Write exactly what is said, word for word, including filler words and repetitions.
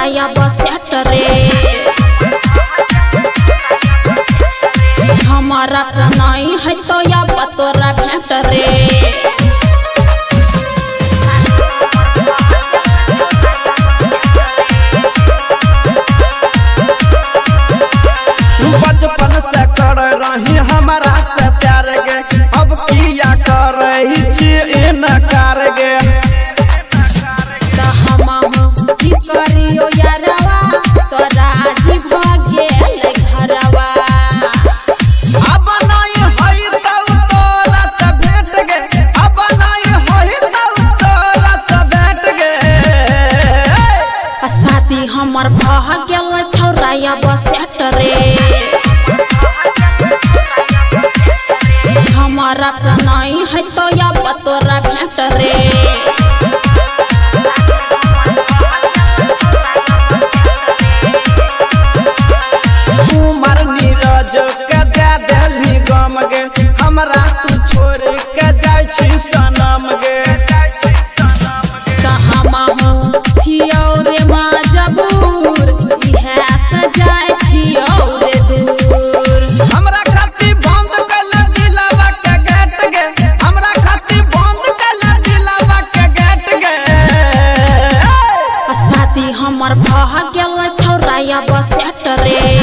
छौराया बसेट रे हमारा से नहीं है तो या बतोरा भेंट रे बचपन से कर रही हमारा से प्यार गे अब किया कर रही छी इनकार गे तो हम की करियो यारवा तो राजी भागे ले घरवा अब नहीं होई तो तोरा से भेंट गे अब नहीं होई तो तोरा से भेंट गे शादी हमर भह गेल छौराया बसेट रे हमारा से नहीं है तो या बतोरा भेंट रे उमर नीरज के दे देली गम गे हमरा तू छोड़ के जाय छी सनम गे तो हम छियौ रे मजबूर इहे से जाय छियौ रे दूर हमरा खातिर बंद कैल दिलवा के गेट गे हमरा खातिर बंद कैल दिलवा के गेट गे शादी हमर भह गेल छौराया बसेट रे